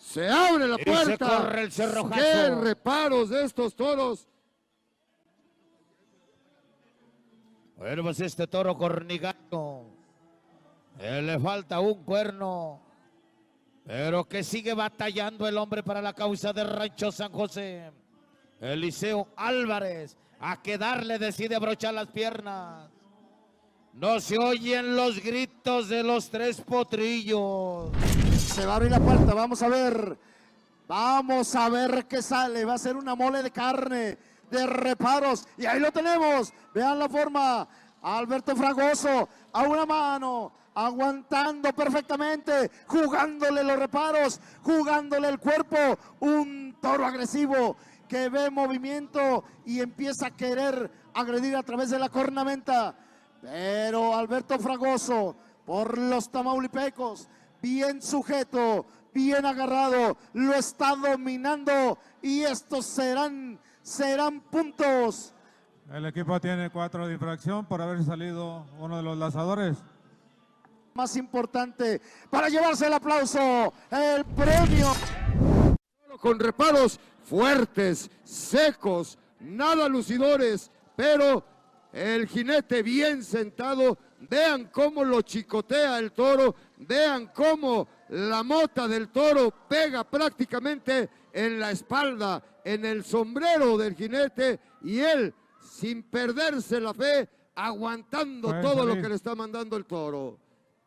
Se abre la Y puerta. se corre el cerrojazo. ¡Qué reparos de estos toros! Bueno, pues este toro cornigato, le falta un cuerno, pero que sigue batallando el hombre para la causa de Rancho San José. Eliseo Álvarez, a quedarle decide abrochar las piernas. No se oyen los gritos de los tres potrillos. Se va a abrir la puerta, vamos a ver. Vamos a ver qué sale. Va a ser una mole de carne, de reparos. Y ahí lo tenemos. Vean la forma. Alberto Fragoso a una mano, aguantando perfectamente, jugándole los reparos, jugándole el cuerpo. Un toro agresivo que ve movimiento y empieza a querer agredir a través de la cornamenta. Pero Alberto Fragoso, por los tamaulipecos, bien sujeto, bien agarrado, lo está dominando y estos serán puntos. El equipo tiene 4 de infracción por haber salido uno de los lanzadores. Más importante para llevarse el aplauso, el premio. Con reparos fuertes, secos, nada lucidores, pero el jinete bien sentado. Vean cómo lo chicotea el toro, vean cómo la mota del toro pega prácticamente en la espalda, en el sombrero del jinete, y él, sin perderse la fe, aguantando todo lo que le está mandando el toro.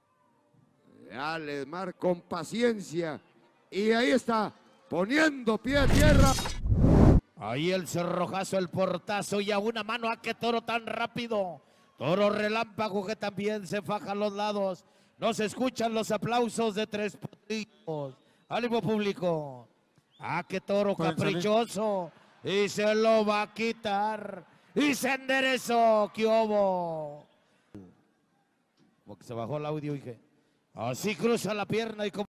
Dale, Mar, con paciencia, y ahí está, poniendo pie a tierra. Ahí el cerrojazo, el portazo y a una mano. ¡A qué toro tan rápido! Toro relámpago que también se faja a los lados. No se escuchan los aplausos de tres potrillos. ¡Ánimo, público! ¡Ah, qué toro caprichoso! Y se lo va a quitar. Y se enderezó. ¡Qué hubo! Como que se bajó el audio, dije. Así cruza la pierna y como